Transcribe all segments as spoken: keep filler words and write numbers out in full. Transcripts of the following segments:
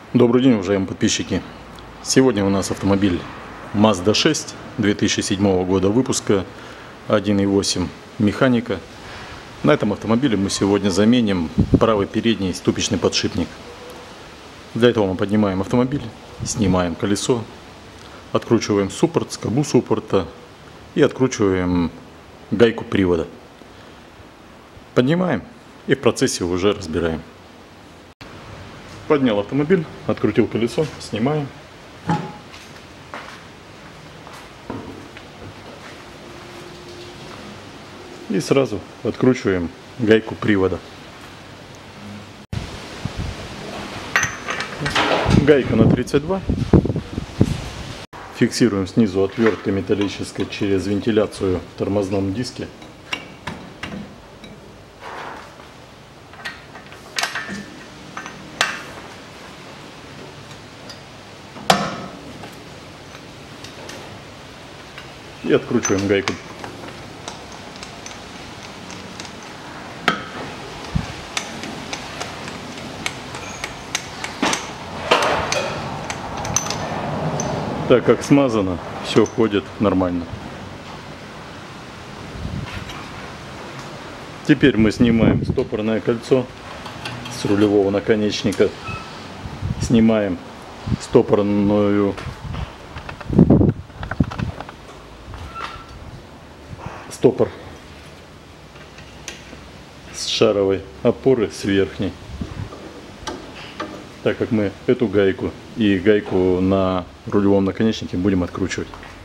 Добрый день, уважаемые подписчики! Сегодня у нас автомобиль Mazda шесть две тысячи седьмого года выпуска, один и восемь механика. На этом автомобиле мы сегодня заменим правый передний ступичный подшипник. Для этого мы поднимаем автомобиль, снимаем колесо, откручиваем суппорт, скобу суппорта и откручиваем гайку привода. Поднимаем и в процессе уже разбираем. Поднял автомобиль, открутил колесо, снимаем. И сразу откручиваем гайку привода. Гайка на тридцать два. Фиксируем снизу отверткой металлической через вентиляцию в тормозном диске. И откручиваем гайку. Так как смазано, все ходит нормально. Теперь мы снимаем стопорное кольцо с рулевого наконечника. Снимаем стопорную стопор с шаровой опоры, с верхней, так как мы эту гайку и гайку на рулевом наконечнике будем откручивать.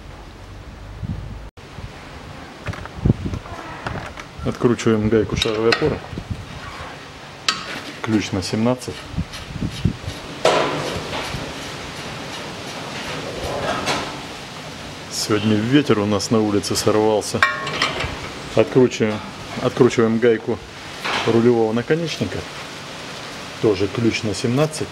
Откручиваем гайку шаровой опоры, ключ на семнадцать. Сегодня ветер у нас на улице сорвался. Откручиваем, откручиваем гайку рулевого наконечника, тоже ключ на семнадцать.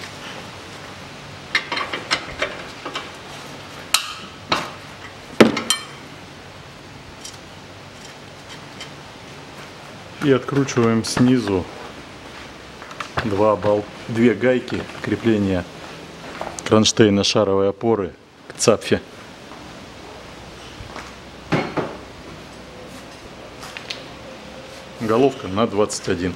И откручиваем снизу два бол... две гайки крепления кронштейна шаровой опоры к цапфе. Головка на двадцать один.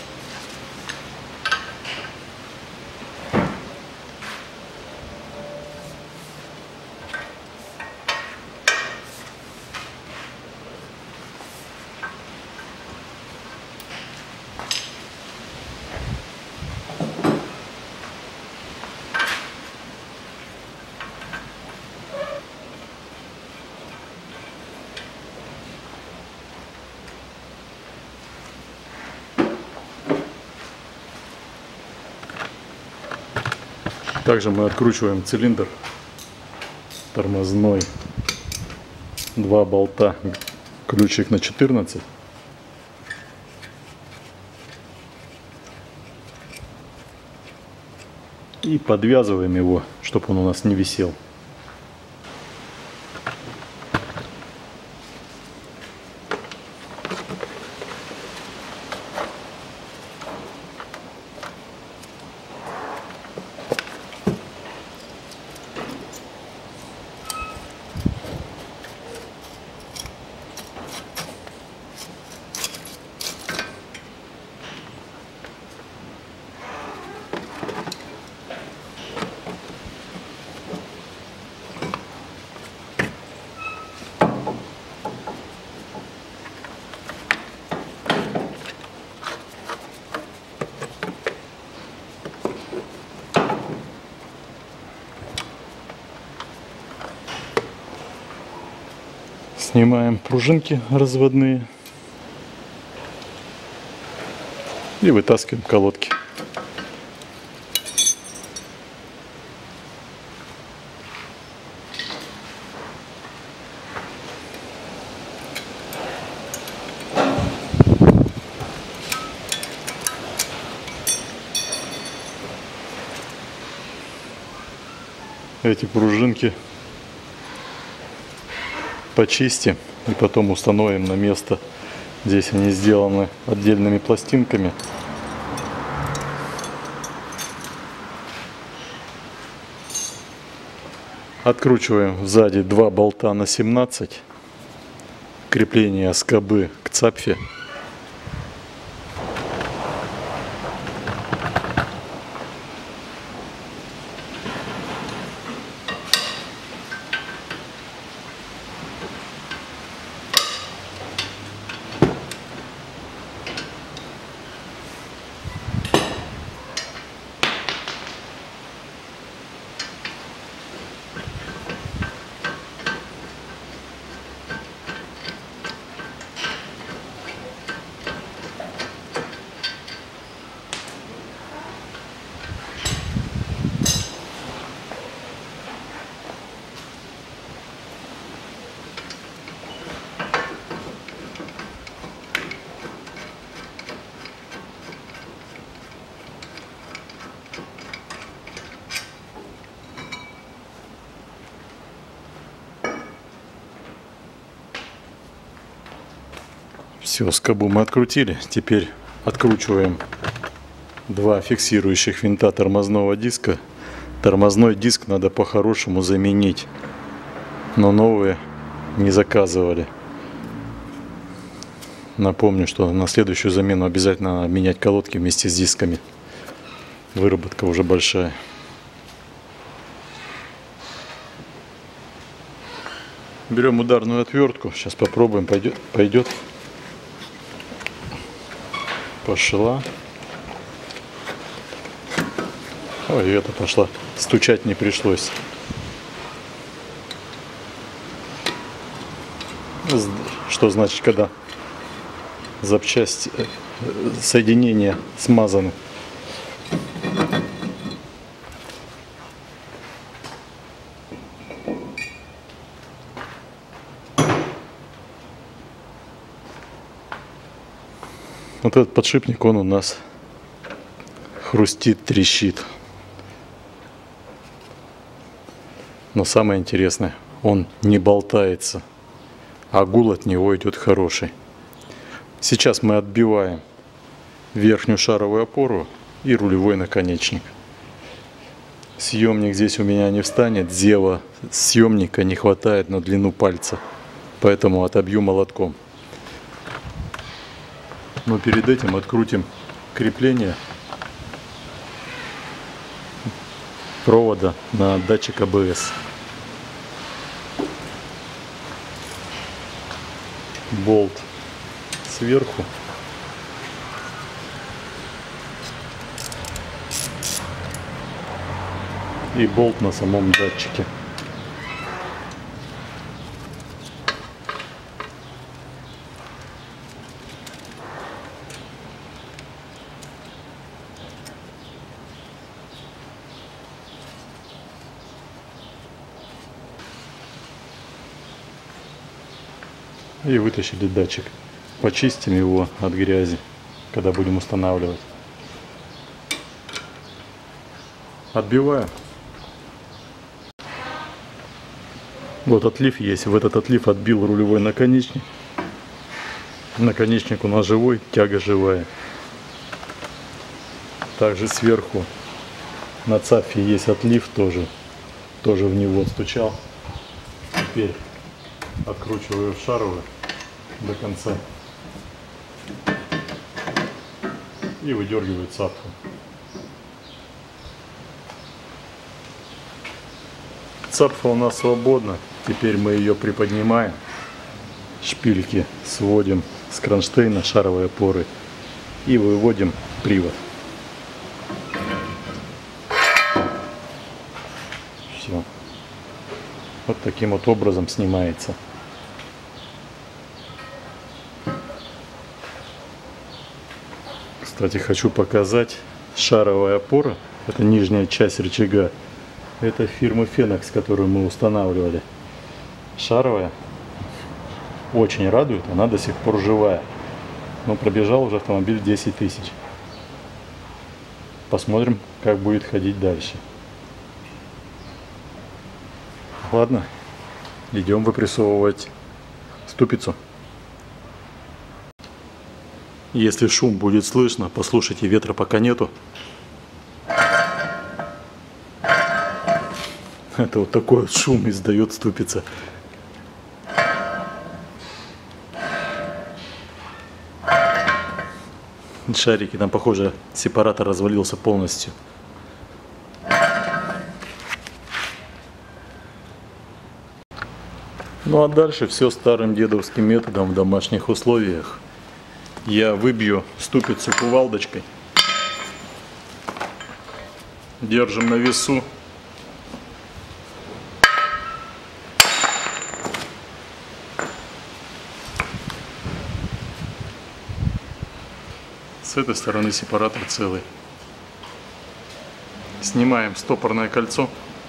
Также мы откручиваем цилиндр тормозной, два болта, ключик на четырнадцать. И подвязываем его, чтобы он у нас не висел. Снимаем пружинки разводные и вытаскиваем колодки. Эти пружинки почистим и потом установим на место. Здесь они сделаны отдельными пластинками. Откручиваем сзади два болта на семнадцать. Крепление скобы к цапфе. Все, скобу мы открутили. Теперь откручиваем два фиксирующих винта тормозного диска. Тормозной диск надо по-хорошему заменить, но новые не заказывали. Напомню, что на следующую замену обязательно надо менять колодки вместе с дисками. Выработка уже большая. Берем ударную отвертку. Сейчас попробуем, пойдет. пойдет. Пошла. Ой, это пошла. Стучать не пришлось. Что значит, когда запчасти, соединения смазаны. Вот этот подшипник, он у нас хрустит, трещит. Но самое интересное, он не болтается, а гул от него идет хороший. Сейчас мы отбиваем верхнюю шаровую опору и рулевой наконечник. Съемник здесь у меня не встанет, зева съемника не хватает на длину пальца, поэтому отобью молотком. Но перед этим открутим крепление провода на датчик А Б С. Болт сверху. И болт на самом датчике. И вытащили датчик. Почистим его от грязи, когда будем устанавливать. Отбиваю. Вот отлив есть. В этот отлив отбил рулевой наконечник. Наконечник у нас живой, тяга живая. Также сверху на цапфе есть отлив тоже. Тоже в него стучал. Теперь откручиваю шаровую до конца и выдергиваю цапфу. Цапфа у нас свободна. Теперь мы ее приподнимаем. Шпильки сводим с кронштейна шаровой опоры и выводим привод. Все. Вот таким вот образом снимается. Кстати, хочу показать, шаровая опора, это нижняя часть рычага, это фирмы Фенокс, которую мы устанавливали. Шаровая, очень радует, она до сих пор живая. Но пробежал уже автомобиль десять тысяч. Посмотрим, как будет ходить дальше. Ладно, идем выпрессовывать ступицу. Если шум будет слышно, послушайте, ветра пока нету. Это вот такой вот шум издает ступица. Шарики, там, похоже, сепаратор развалился полностью. Ну а дальше все старым дедовским методом в домашних условиях. Я выбью ступицу кувалдочкой. Держим на весу. С этой стороны сепаратор целый. Снимаем стопорное кольцо.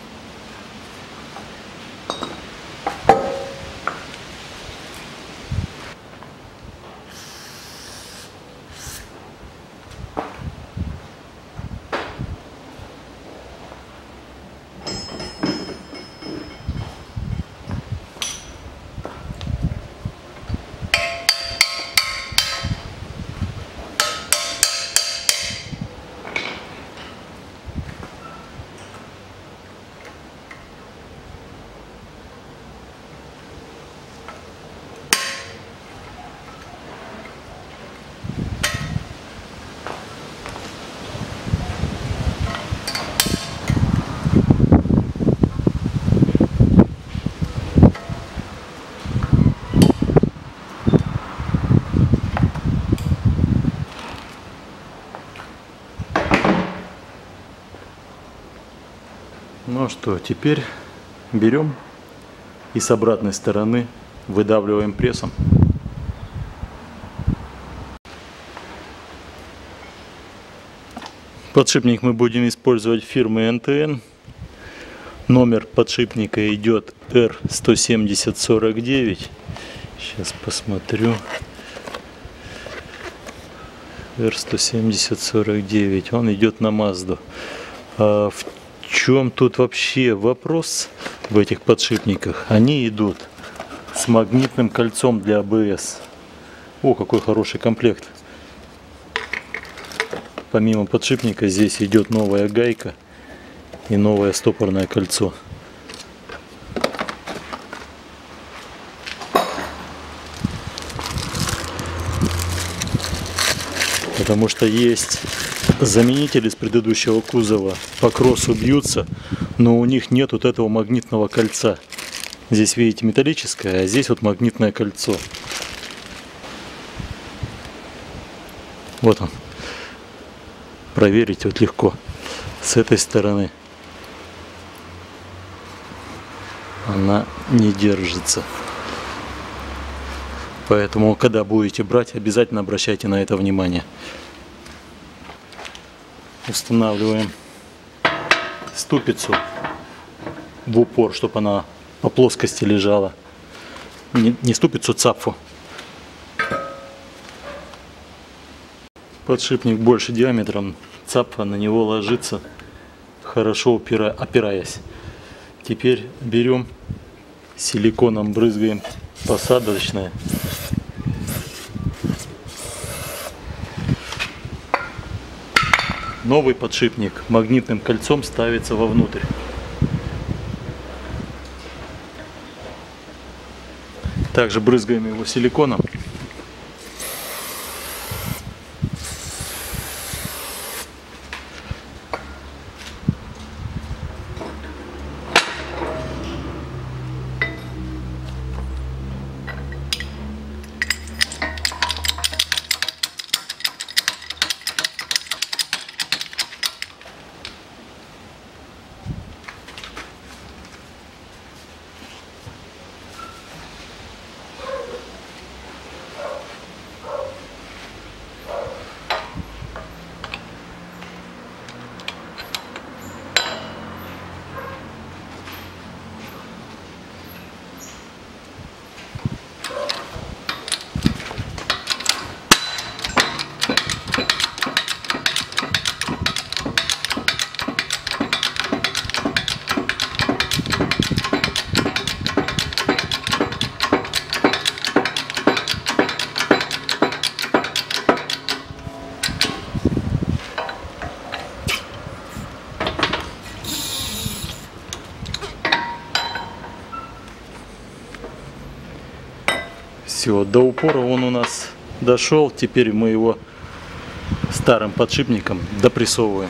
Ну что, теперь берем и с обратной стороны выдавливаем прессом. Подшипник мы будем использовать фирмы эн тэ эн. Номер подшипника идет эр сто семьдесят сорок девять. Сейчас посмотрю. эр сто семьдесят сорок девять. Он идет на Мазду. А в В чем тут вообще вопрос в этих подшипниках? Они идут с магнитным кольцом для а бэ эс. О, какой хороший комплект. Помимо подшипника здесь идет новая гайка и новое стопорное кольцо. Потому что есть заменители с предыдущего кузова, по кроссу бьются, но у них нет вот этого магнитного кольца. Здесь, видите, металлическое, а здесь вот магнитное кольцо. Вот он. Проверить вот легко. С этой стороны она не держится. Поэтому, когда будете брать, обязательно обращайте на это внимание. Устанавливаем ступицу в упор, чтобы она по плоскости лежала. Не, не ступицу, цапфу. Подшипник больше диаметром, цапфа на него ложится, хорошо упира, опираясь. Теперь берем силиконом, брызгаем посадочное. Новый подшипник магнитным кольцом ставится вовнутрь. Также брызгаем его силиконом. Все, до упора он у нас дошел. Теперь мы его старым подшипником допрессовываем.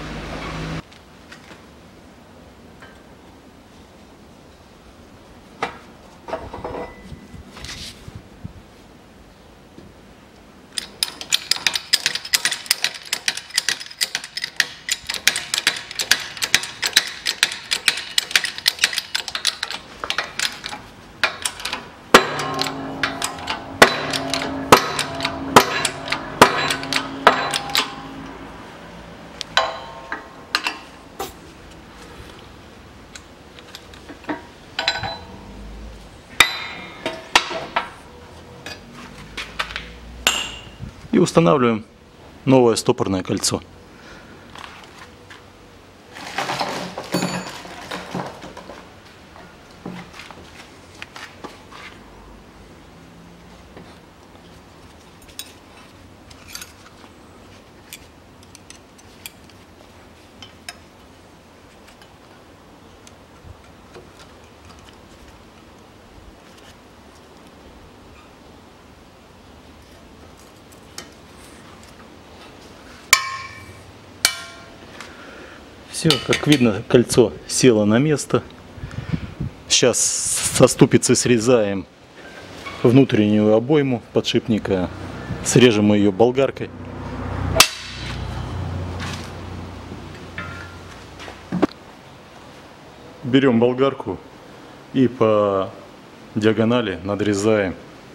И устанавливаем новое стопорное кольцо. Все, как видно, кольцо село на место. Сейчас со ступицы срезаем внутреннюю обойму подшипника, срежем ее болгаркой. Берем болгарку и по диагонали надрезаем.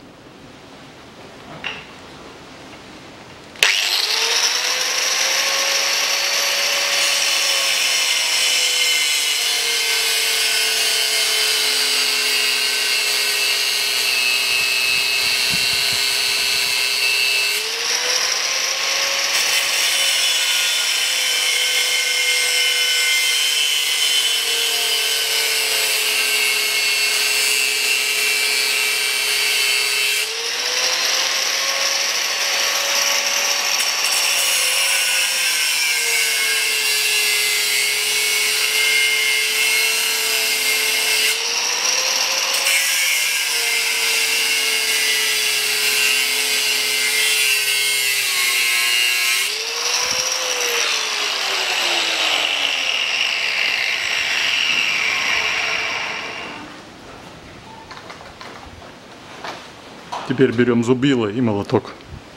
Теперь берем зубило и молоток.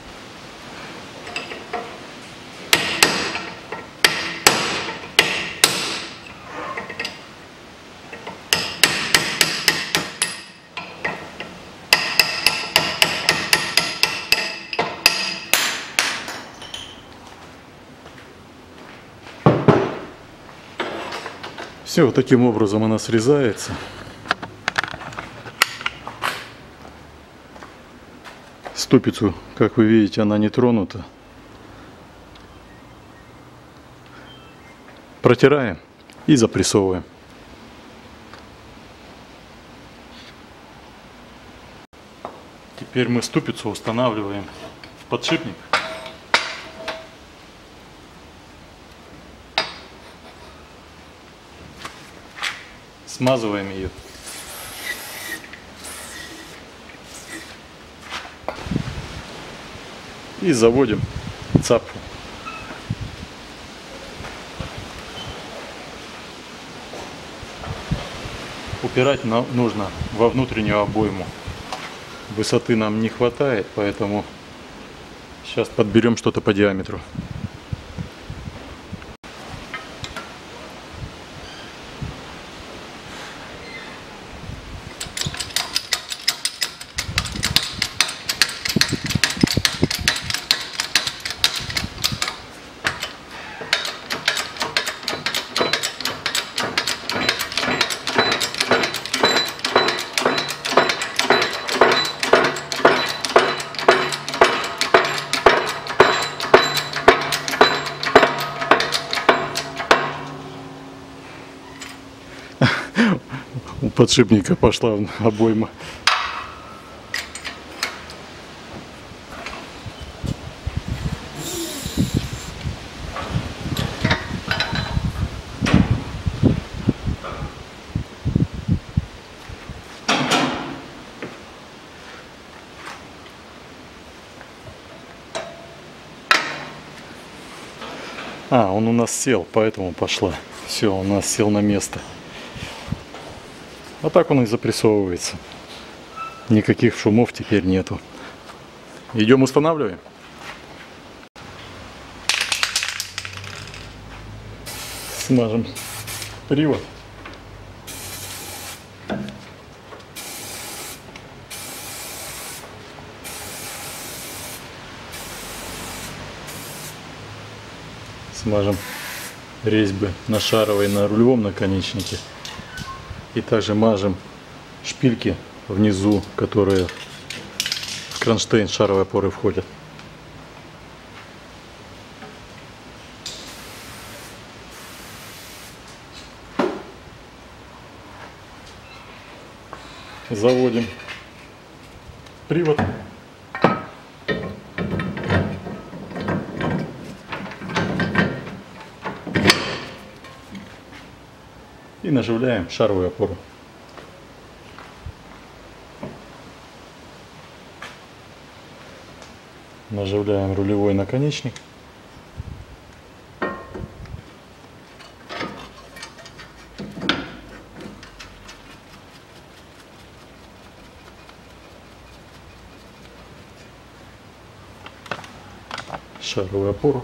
Все, вот таким образом она срезается. Ступицу, как вы видите, она не тронута. Протираем и запрессовываем. Теперь мы ступицу устанавливаем в подшипник. Смазываем ее. И заводим цапфу. Упирать нужно во внутреннюю обойму. Высоты нам не хватает, поэтому сейчас подберем что-то по диаметру. У подшипника пошла обойма. А, он у нас сел, поэтому пошла. Все, у нас сел на место. А так он и запрессовывается. Никаких шумов теперь нету. Идем устанавливаем. Смажем привод. Смажем резьбы на шаровой, на рулевом наконечнике. И также мажем шпильки внизу, которые в кронштейн шаровой опоры входят. Заводим привод. И наживляем шаровую опору. Наживляем рулевой наконечник. Шаровую опору.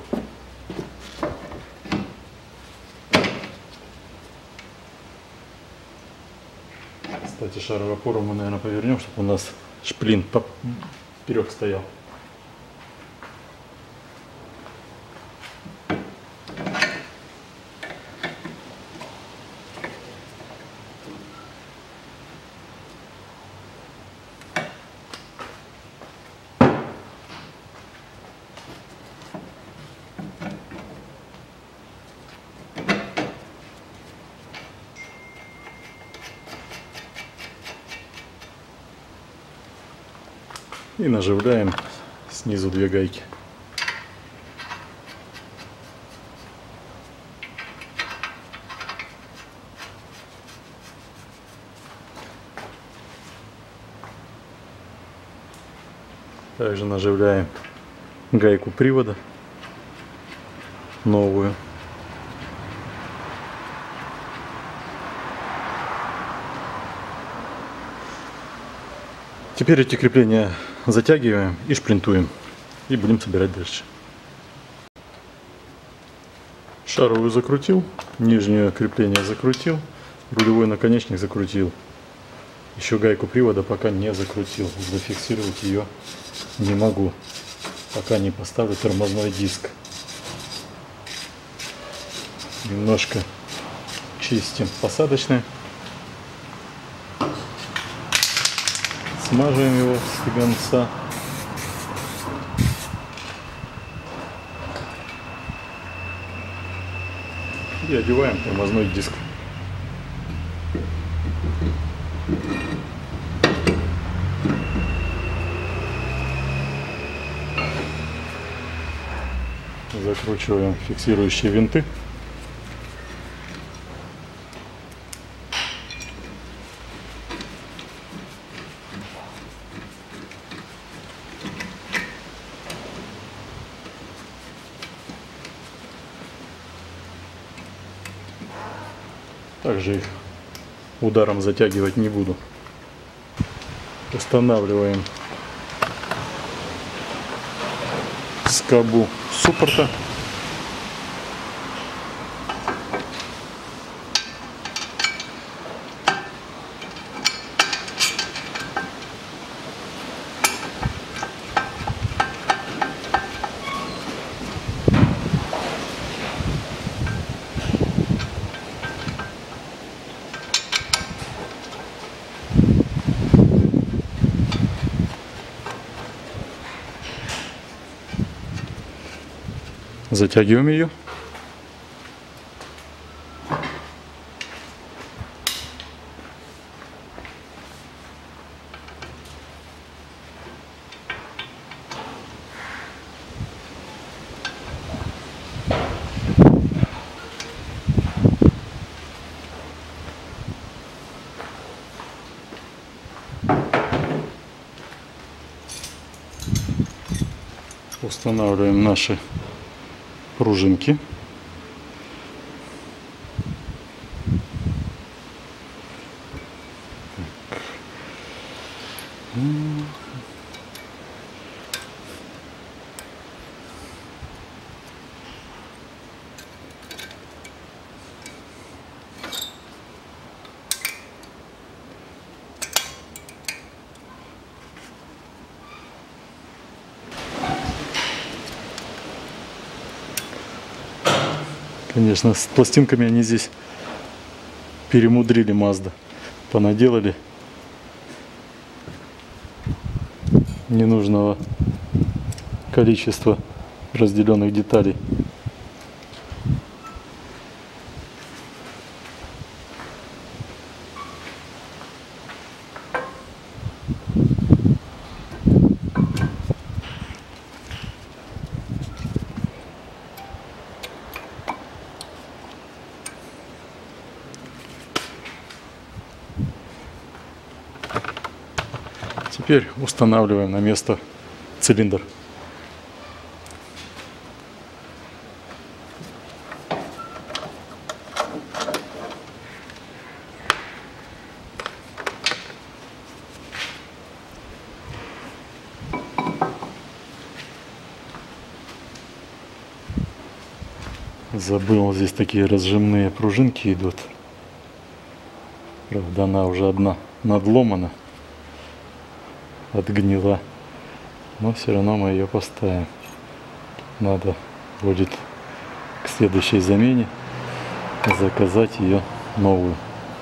Кстати, шаровую опору мы, наверное, повернем, чтобы у нас шплин вперед стоял. И наживляем снизу две гайки. Также наживляем гайку привода новую. Теперь эти крепления затягиваем и шплинтуем. И будем собирать дальше. Шаровую закрутил, нижнее крепление закрутил, рулевой наконечник закрутил. Еще гайку привода пока не закрутил. Зафиксировать ее не могу, пока не поставлю тормозной диск. Немножко чистим посадочный. Смаживаем его с конца. И одеваем тормозной диск. Закручиваем фиксирующие винты. Также их ударом затягивать не буду. Устанавливаем скобу суппорта. Затягиваем ее. Устанавливаем наши пружинки Конечно, с пластинками они здесь перемудрили Mazda. Понаделали ненужного количества разделенных деталей. Теперь устанавливаем на место цилиндр. Забыл, здесь такие разжимные пружинки идут. Правда, она уже одна надломана, отгнила, но все равно мы ее поставим. Надо будет к следующей замене заказать ее новую.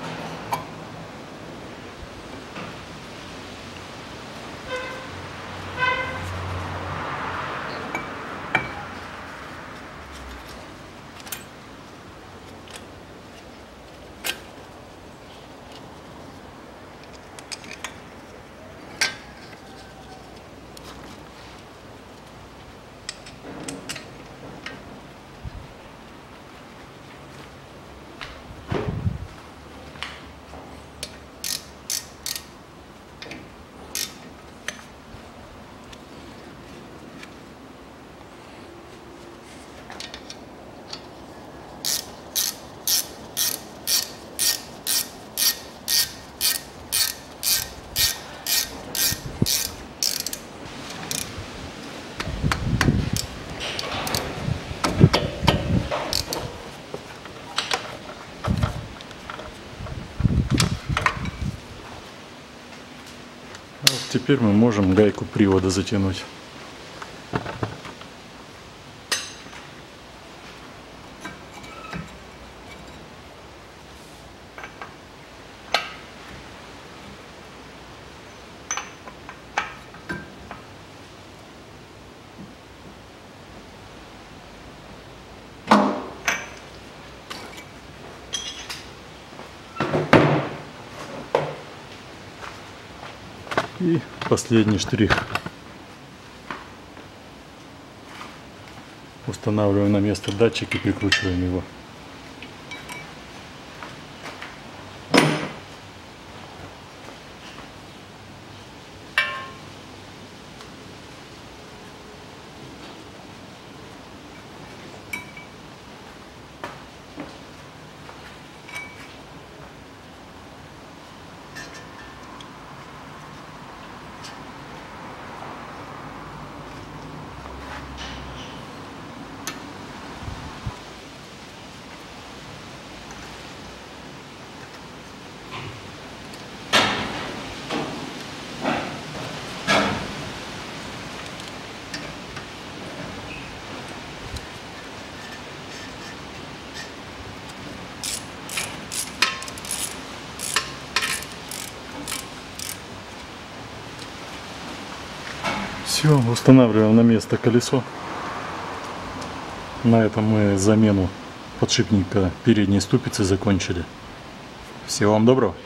Теперь мы можем гайку привода затянуть. И последний штрих. Устанавливаем на место датчик и прикручиваем его. Все, устанавливаем на место колесо. На этом мы замену подшипника передней ступицы закончили. Всего вам доброго.